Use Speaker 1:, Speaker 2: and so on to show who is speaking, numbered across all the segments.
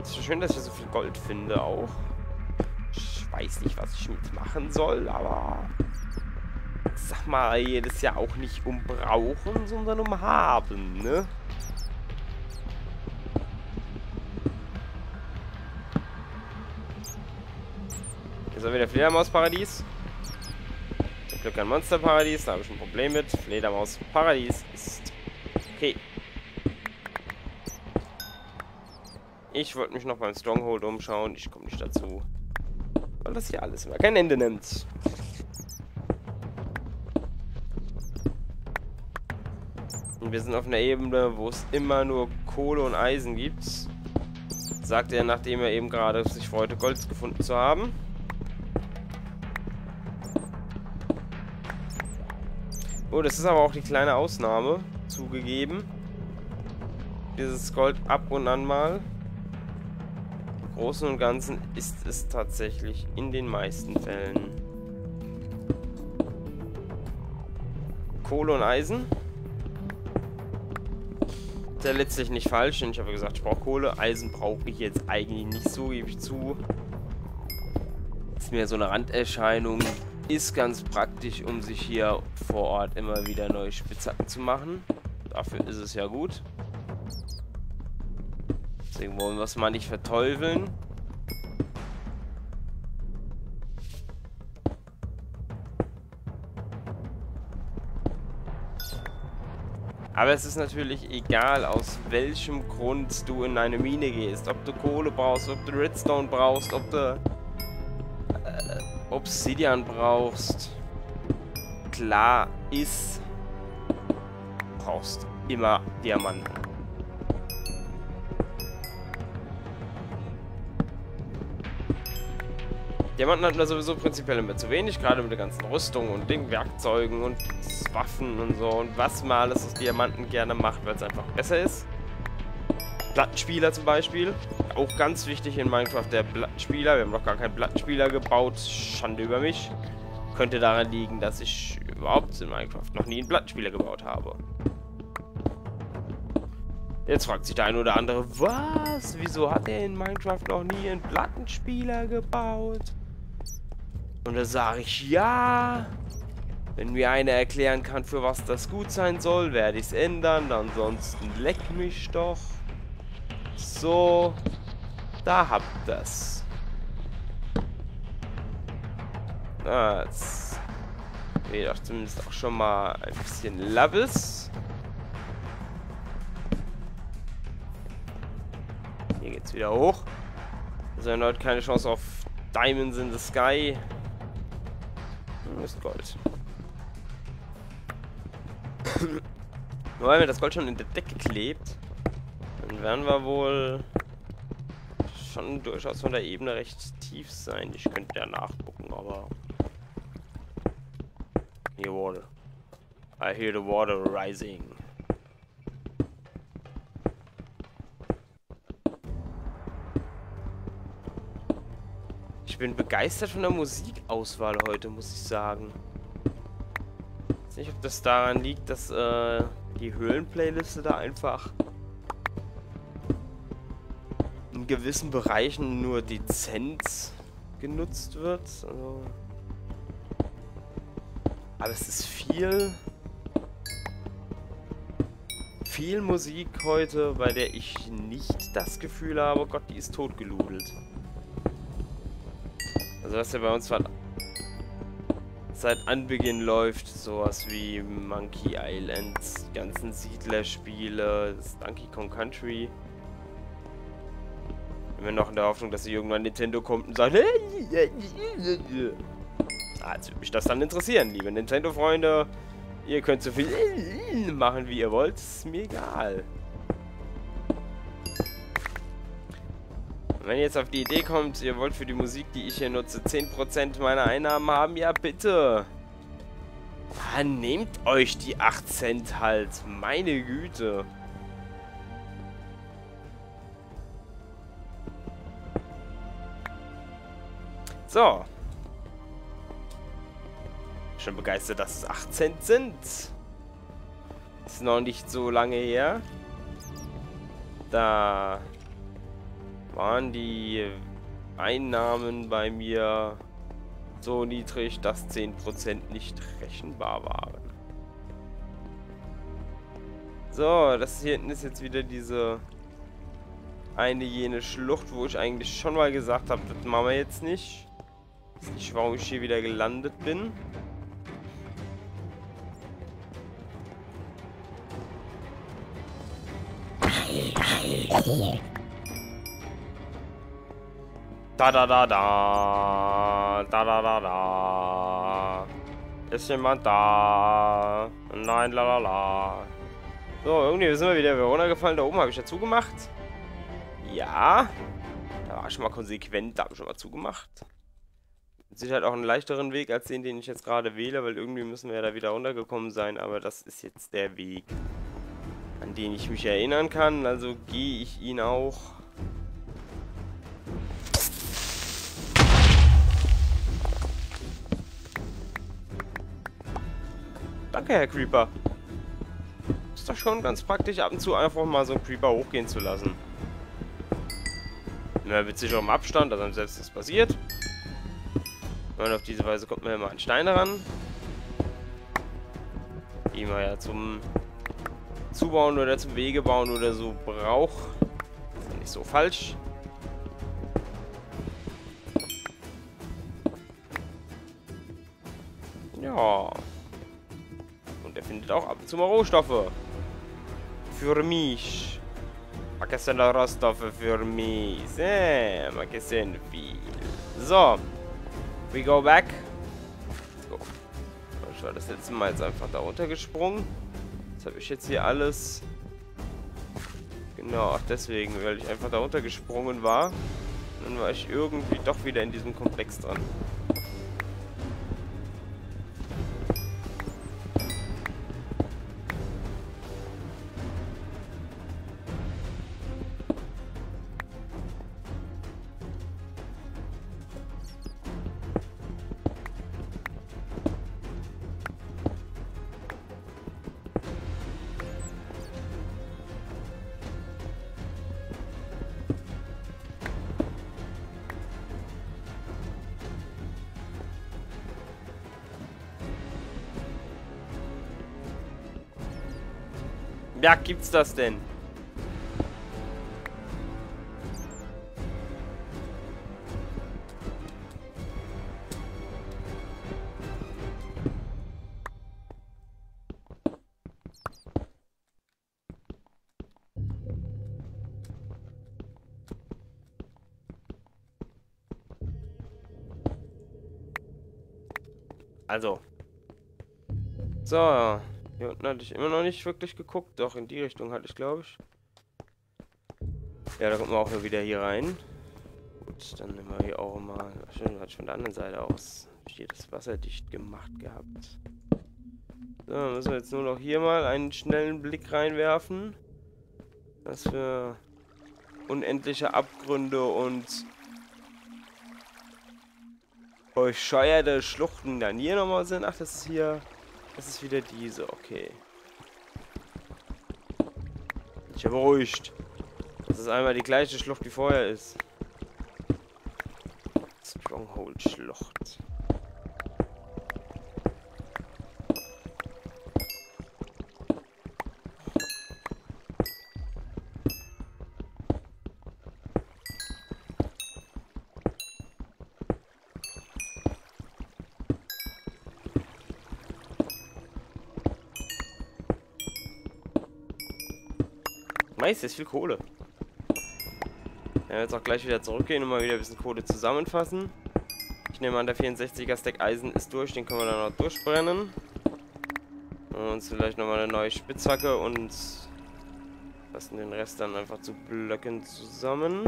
Speaker 1: Es ist schön, dass ich so viel Gold finde auch. Ich weiß nicht, was ich mitmachen soll, aber... Sag mal, jedes Jahr auch nicht um brauchen, sondern um haben, ne? Ist auch wieder Fledermausparadies. Zum Glück ein Monsterparadies, da habe ich ein Problem mit. Fledermausparadies ist okay. Ich wollte mich noch beim Stronghold umschauen. Ich komme nicht dazu. Weil das hier alles immer kein Ende nimmt. Und wir sind auf einer Ebene, wo es immer nur Kohle und Eisen gibt. Sagt er, nachdem er eben gerade sich freute, Gold gefunden zu haben. Oh, das ist aber auch die kleine Ausnahme, zugegeben. Dieses Gold ab und an mal. Im Großen und Ganzen ist es tatsächlich in den meisten Fällen Kohle und Eisen. Ist ja letztlich nicht falsch, denn ich habe gesagt, ich brauche Kohle. Eisen brauche ich jetzt eigentlich nicht so, gebe ich zu. Ist mir so eine Randerscheinung. Ist ganz praktisch, um sich hier vor Ort immer wieder neue Spitzhacken zu machen. Dafür ist es ja gut. Deswegen wollen wir es mal nicht verteufeln. Aber es ist natürlich egal, aus welchem Grund du in eine Mine gehst. Ob du Kohle brauchst, ob du Redstone brauchst, ob du Obsidian brauchst. Klar ist, brauchst immer Diamanten. Diamanten hatten wir sowieso prinzipiell immer zu wenig, gerade mit der ganzen Rüstung und den Werkzeugen und Waffen und so. Und was man alles aus Diamanten gerne macht, weil es einfach besser ist. Plattenspieler zum Beispiel. Auch ganz wichtig in Minecraft, der Plattenspieler. Wir haben noch gar keinen Plattenspieler gebaut. Schande über mich. Könnte daran liegen, dass ich überhaupt in Minecraft noch nie einen Plattenspieler gebaut habe. Jetzt fragt sich der ein oder andere, was? Wieso hat er in Minecraft noch nie einen Plattenspieler gebaut? Und da sage ich, ja. Wenn mir einer erklären kann, für was das gut sein soll, werde ich es ändern. Ansonsten leck mich doch. So, da habt ihr's. Na, jetzt geht doch zumindest auch schon mal ein bisschen Levels. Hier geht's wieder hoch. Also erneut keine Chance auf Diamonds in the Sky. Das ist Gold. Nur weil mir das Gold schon in der Decke klebt, dann werden wir wohl schon durchaus von der Ebene recht tief sein. Ich könnte ja nachgucken, aber... Here water. I hear the water rising. Ich bin begeistert von der Musikauswahl heute, muss ich sagen. Ich weiß nicht, ob das daran liegt, dass die Höhlen-Playliste da einfach in gewissen Bereichen nur dezent genutzt wird. Also aber es ist viel Musik heute, bei der ich nicht das Gefühl habe, Gott, die ist totgeludelt. Also was ja bei uns seit Anbeginn läuft, sowas wie Monkey Island, die ganzen Siedlerspiele, das Donkey Kong Country. Immer noch in der Hoffnung, dass irgendwann Nintendo kommt und sagt, als würde mich das dann interessieren, liebe Nintendo-Freunde. Ihr könnt so viel machen, wie ihr wollt, ist mir egal. Wenn ihr jetzt auf die Idee kommt, ihr wollt für die Musik, die ich hier nutze, 10% meiner Einnahmen haben, ja bitte. Ah, nehmt euch die 8 Cent halt, meine Güte. So. Schon begeistert, dass es 8 Cent sind. Ist noch nicht so lange her. Da waren die Einnahmen bei mir so niedrig, dass 10% nicht rechenbar waren. So, das hier hinten ist jetzt wieder diese jene Schlucht, wo ich eigentlich schon mal gesagt habe, das machen wir jetzt nicht. Ich weiß nicht, warum ich hier wieder gelandet bin. Da da da da. Da da da da. Ist jemand da? Nein, la la la. So, irgendwie sind wir wieder runtergefallen. Da oben habe ich ja zugemacht. Ja. Da war ich schon mal konsequent. Da habe ich schon mal zugemacht. Mit Sicherheit auch einen leichteren Weg als den ich jetzt gerade wähle, weil irgendwie müssen wir ja da wieder runtergekommen sein. Aber das ist jetzt der Weg, an den ich mich erinnern kann. Also gehe ich ihn auch. Danke, Herr Creeper. Ist doch schon ganz praktisch, ab und zu einfach mal so einen Creeper hochgehen zu lassen. Immer mit sicherem Abstand, dass einem selbst das passiert. Und auf diese Weise kommt man immer an Steine ran. Die man ja zum Zubauen oder zum Wegebauen oder so braucht. Ist ja nicht so falsch. Ja. Und er findet auch ab und zu mal Rohstoffe. Für mich. Vergessen die Rohstoffe für mich. Mal gesehen viel. So. We go back. Let's go. Ich war das letzte Mal jetzt einfach da runtergesprungen. Das habe ich jetzt hier alles. Genau, auch deswegen, weil ich einfach da runtergesprungen war. Und dann war ich irgendwie doch wieder in diesem Komplex dran. Ja, gibt's das denn? Also. So. Hier unten hatte ich immer noch nicht wirklich geguckt. Doch, in die Richtung hatte ich, glaube ich. Ja, da kommt man auch nur wieder hier rein. Gut, dann nehmen wir hier auch mal... Schön, hatte ich von der anderen Seite aus. Hab ich hier das Wasser dicht gemacht gehabt. So, dann müssen wir jetzt nur noch hier mal einen schnellen Blick reinwerfen. Was für unendliche Abgründe und bescheuerte Schluchten dann hier nochmal sind. Ach, das ist hier... Das ist wieder diese, okay. Ich bin beruhigt. Das ist einmal die gleiche Schlucht wie vorher ist. Stronghold-Schlucht. Nice, ist viel Kohle. Ja, jetzt auch gleich wieder zurückgehen und mal wieder ein bisschen Kohle zusammenfassen. Ich nehme an, der 64er Stack Eisen ist durch, den können wir dann noch durchbrennen. Und vielleicht nochmal eine neue Spitzhacke und lassen den Rest dann einfach zu Blöcken zusammen.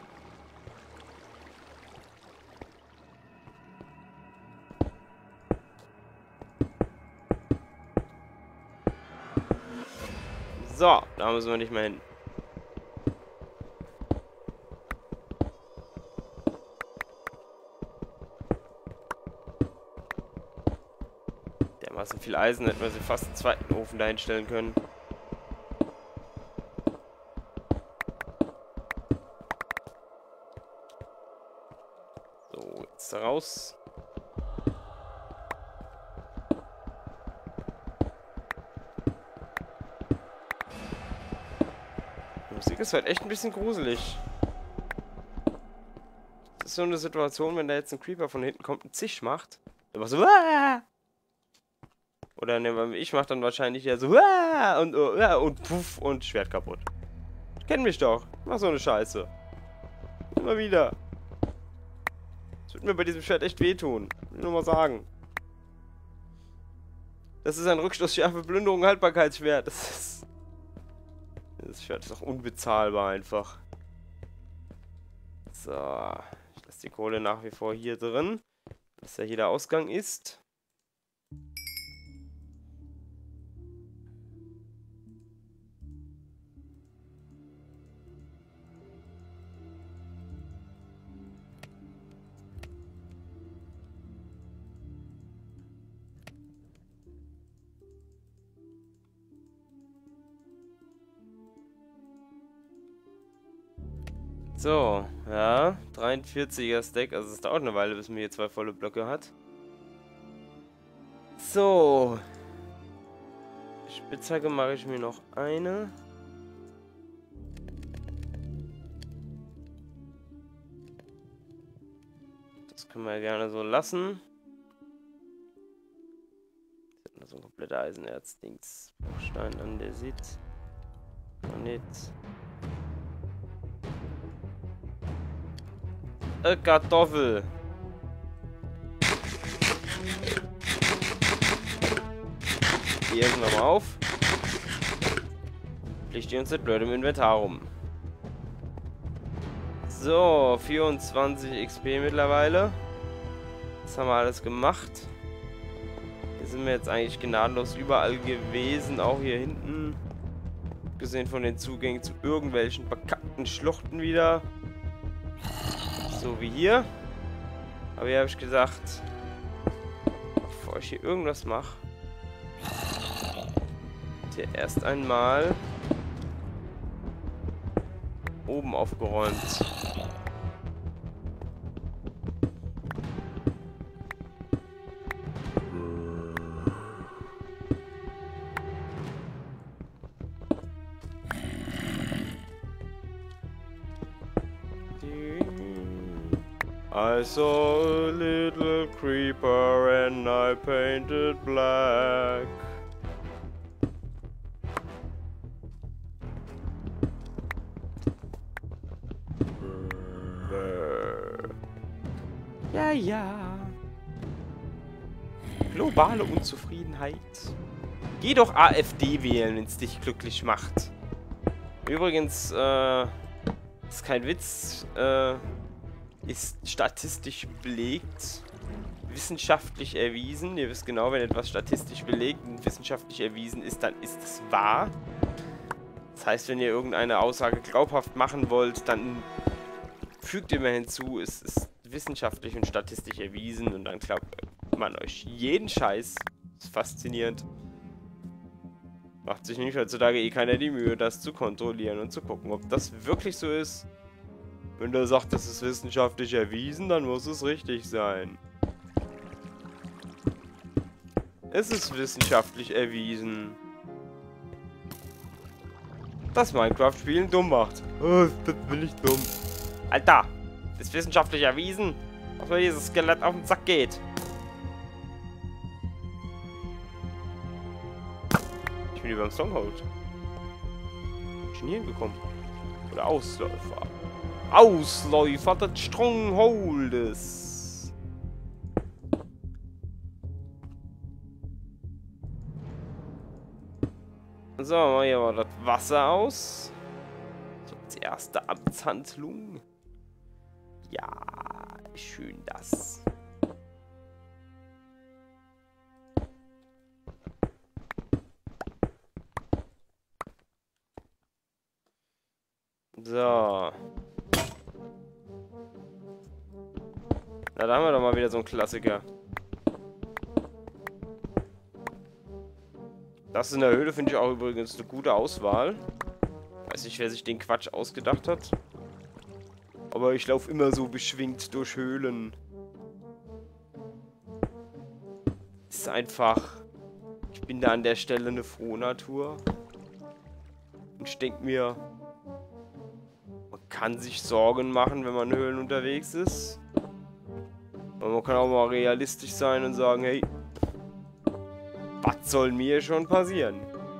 Speaker 1: So, da müssen wir nicht mehr hin. Dermaßen viel Eisen, hätten wir sie fast einen zweiten Ofen dahin stellen können. jetzt da raus. Die Musik ist halt echt ein bisschen gruselig. Das ist so eine Situation, wenn da jetzt ein Creeper von hinten kommt und Zisch macht. Der macht so, Wah! Oder ne, ich mach dann wahrscheinlich ja so, Wah! Und puff und Schwert kaputt. Kenn mich doch. Ich mach so eine Scheiße. Immer wieder. Das wird mir bei diesem Schwert echt wehtun. Will nur mal sagen. Das ist ein Rückstoßschärfe Plünderung Haltbarkeitsschwert. Das Schwert ist doch unbezahlbar einfach. So. Ich lasse die Kohle nach wie vor hier drin. Dass ja hier der Ausgang ist. So, ja, 43er Stack, also es dauert eine Weile, bis man hier 2 volle Blöcke hat. So. Spitzhacke mache ich mir noch eine. Das können wir gerne so lassen. Das ist noch so ein kompletter Eisenerz-Dings. Stein an der Sit. Granit. Kartoffel. Die essen wir mal auf. Liegt die uns nicht blöd im Inventar rum. So, 24 XP mittlerweile. Das haben wir alles gemacht. Hier sind wir jetzt eigentlich gnadenlos überall gewesen, auch hier hinten. Abgesehen von den Zugängen zu irgendwelchen bekackten Schluchten wieder. So wie hier. Aber hier habe ich gesagt, bevor ich hier irgendwas mache, hier erst einmal oben aufgeräumt. I saw a little creeper and I painted black. Ja, ja. Globale Unzufriedenheit. Geh doch AfD wählen, wenn es dich glücklich macht. Übrigens, ist kein Witz, ist statistisch belegt, wissenschaftlich erwiesen. Ihr wisst genau, wenn etwas statistisch belegt und wissenschaftlich erwiesen ist, dann ist es wahr. Das heißt, wenn ihr irgendeine Aussage glaubhaft machen wollt, dann fügt ihr mir hinzu, es ist wissenschaftlich und statistisch erwiesen und dann glaubt man euch jeden Scheiß. Das ist faszinierend. Macht sich nämlich heutzutage eh keiner die Mühe, das zu kontrollieren und zu gucken, ob das wirklich so ist. Wenn der sagt, das ist wissenschaftlich erwiesen, dann muss es richtig sein. Es ist wissenschaftlich erwiesen, dass Minecraft-Spielen dumm macht. Oh, das bin ich dumm. Alter, ist wissenschaftlich erwiesen, dass mir dieses Skelett auf den Sack geht. Ich bin über dem Stronghold. Ich bin hier hingekommen. Oder Ausläufer. Ausläufer des Strongholdes. So, machen wir hier mal das Wasser aus. So, die erste Amtshandlung. Ja, schön das. So. Na, da haben wir doch mal wieder so einen Klassiker. Das in der Höhle finde ich auch übrigens eine gute Auswahl. Weiß nicht, wer sich den Quatsch ausgedacht hat. Aber ich laufe immer so beschwingt durch Höhlen. ist einfach... Ich bin da an der Stelle eine Frohnatur. Und ich denke mir, man kann sich Sorgen machen, wenn man in Höhlen unterwegs ist. Aber man kann auch mal realistisch sein und sagen, hey, was soll mir schon passieren?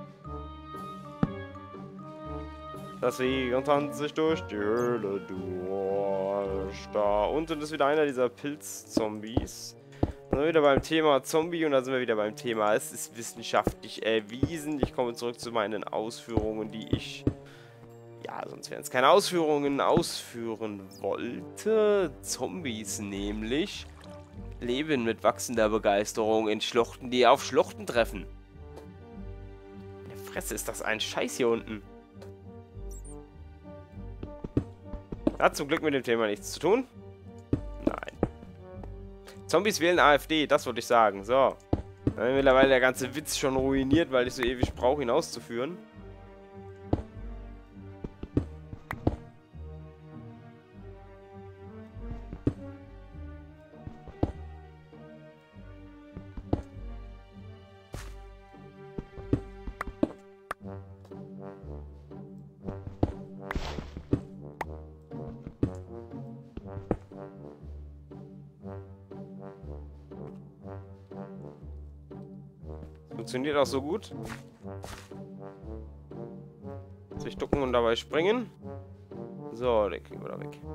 Speaker 1: Deswegen tanze ich durch die Höhle durch. Da unten ist wieder einer dieser Pilzzombies. Dann sind wir wieder beim Thema Zombie und da sind wir wieder beim Thema, es ist wissenschaftlich erwiesen. Ich komme zurück zu meinen Ausführungen, die ich, ja, sonst wären es keine Ausführungen, ausführen wollte. Zombies nämlich leben mit wachsender Begeisterung in Schluchten, die auf Schluchten treffen. In der Fresse, ist das ein Scheiß hier unten. Hat zum Glück mit dem Thema nichts zu tun. Nein. Zombies wählen AfD, das wollte ich sagen. So. Dann ist mittlerweile der ganze Witz schon ruiniert, weil ich so ewig brauche, ihn auszuführen. Funktioniert auch so gut. Sich ducken und dabei springen. So, den kriegen wir da weg.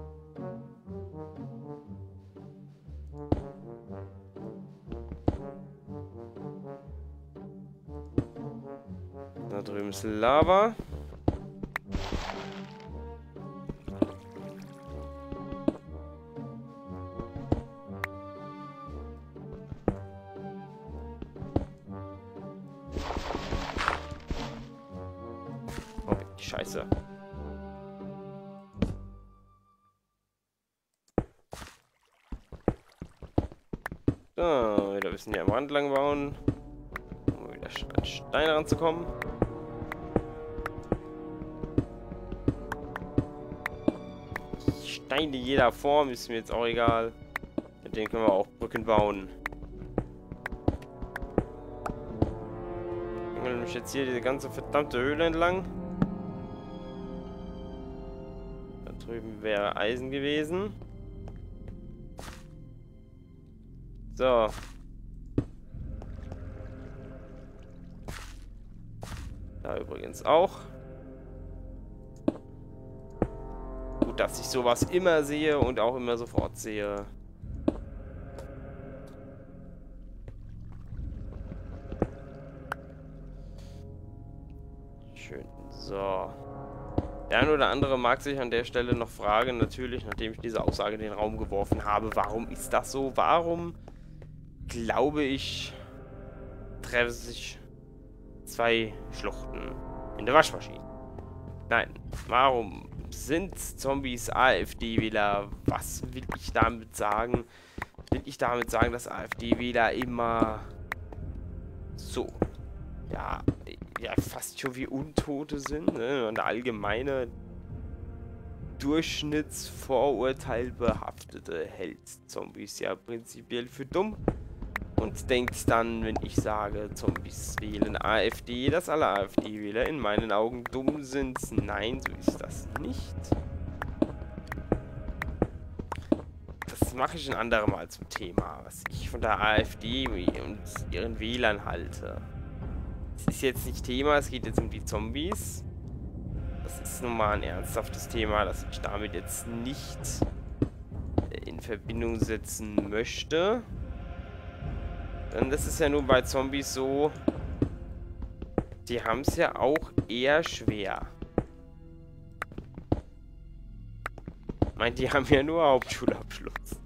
Speaker 1: Da drüben ist Lava. Scheiße. So, wieder ein bisschen hier am Rand lang bauen. Um wieder an Steine ranzukommen. Steine jeder Form ist mir jetzt auch egal. Mit denen können wir auch Brücken bauen. Ich will nämlich jetzt hier diese ganze verdammte Höhle entlang. Drüben wäre Eisen gewesen. So. Da übrigens auch. Gut, dass ich sowas immer sehe und auch immer sofort sehe. Schön. So. Der eine oder andere mag sich an der Stelle noch fragen, natürlich, nachdem ich diese Aussage in den Raum geworfen habe, warum ist das so? Warum, glaube ich, treffen sich zwei Schluchten in der Waschmaschine? Nein, warum sind Zombies AfD-Wähler? Was will ich damit sagen? Will ich damit sagen, dass AfD-Wähler immer so, ja, fast schon wie Untote sind, ne? Und der allgemeine Durchschnittsvorurteilbehaftete hält Zombies ja prinzipiell für dumm und denkt dann, wenn ich sage, Zombies wählen AfD, dass alle AfD-Wähler in meinen Augen dumm sind. Nein, so ist das nicht. Das mache ich ein andermal zum Thema, was ich von der AfD und ihren Wählern halte. Das ist jetzt nicht Thema, es geht jetzt um die Zombies. Das ist nun mal ein ernsthaftes Thema, das ich damit jetzt nicht in Verbindung setzen möchte. Denn das ist ja nur bei Zombies so, die haben es ja auch eher schwer. Ich meine, die haben ja nur Hauptschulabschluss.